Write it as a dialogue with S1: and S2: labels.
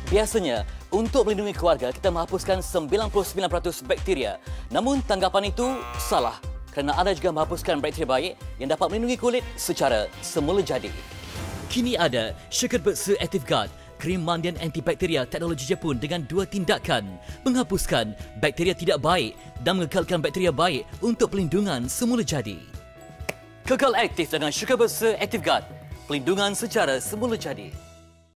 S1: Biasanya, untuk melindungi keluarga, kita menghapuskan 99% bakteria. Namun, tanggapan itu salah kerana anda juga menghapuskan bakteria baik yang dapat melindungi kulit secara semula jadi. Kini ada Sugar Bersih Active Guard, krim mandian antibakteria teknologi Jepun dengan 2 tindakan, menghapuskan bakteria tidak baik dan mengekalkan bakteria baik untuk pelindungan semula jadi. Kekal aktif dengan Sugar Bersih Active Guard, pelindungan secara semula jadi.